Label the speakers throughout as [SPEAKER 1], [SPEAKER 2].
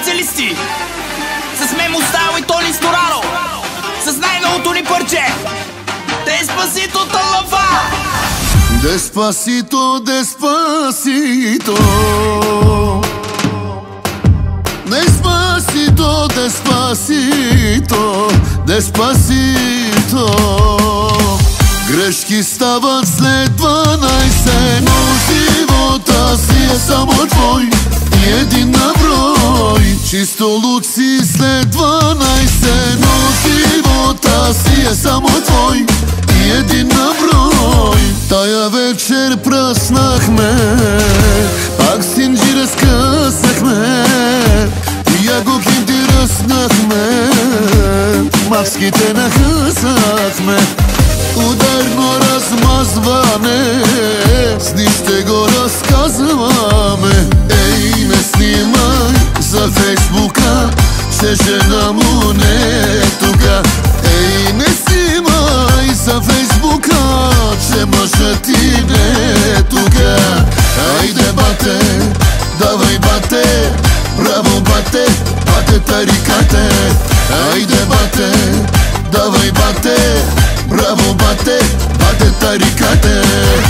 [SPEAKER 1] специалисти. С Мемо Стайл и Тони Стораро, с най-новото ни парче Деспасито Талава.
[SPEAKER 2] Деспасито, деспасито, деспасито, деспасито, деспасито. Грешки стават след 12, но живота си е само твой и един на брой. Чисто луд си след 12, но живота си е само твой и един на брой. Тая вечер пръснахме, пак синджи разкъснахме, и ягоки ти ръснахме, маските нахъсахме. Ударно размазване, с ни ще го разказваме. Ей, не снимай за Фейсбука, че жена му не е тука. Ей, не снимай за Фейсбука, че мъжът ти не е тука. Айде, бате, давай, бате, браво, бате, бате тарикате. Айде, бате, давай, бате, браво, бате, бате тарикате.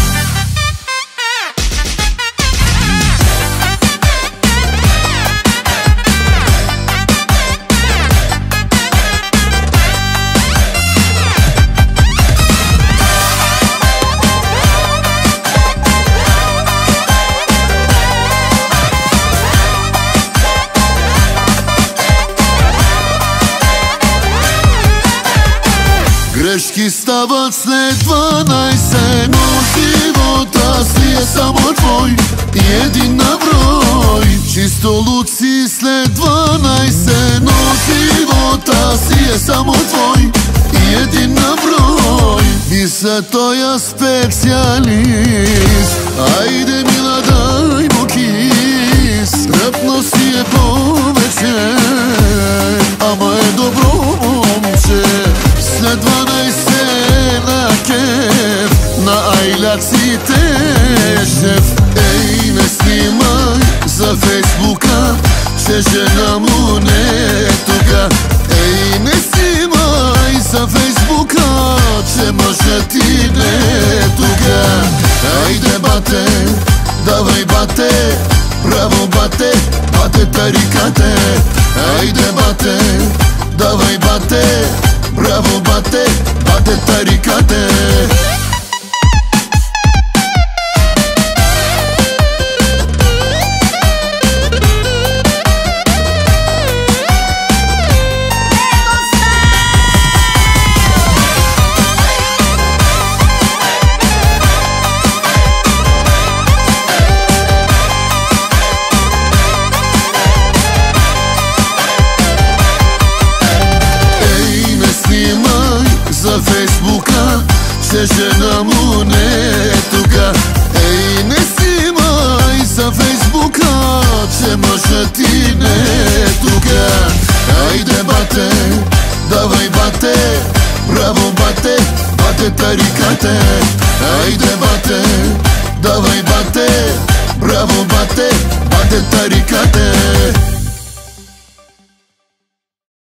[SPEAKER 2] Грешки стават след 12, но живота си е само твой и един на брой. Чисто луд си след 12, но живота си е само твой и един на брой. И за тоя специалист, айде, мила, дай му кис. Ръпно си е повече, ама е добро момче. След 12 на кеф, на айляците шеф. Ей, не снимай за Фейсбука, че жена му не е тука. Ей, не снимай за Фейсбука, че мъжът ти не е тука. Айде, бате, давай, бате, браво, бате, бате тарикате. Айде, бате, давай, бате, браво, бате, бате тарикате. За Фейсбука, че жена му не е тука. Ей, не снимай за Фейсбука, че мъжът ти не е тука. Айде, бате, давай, бате, браво, бате, бате тарикате. Айде,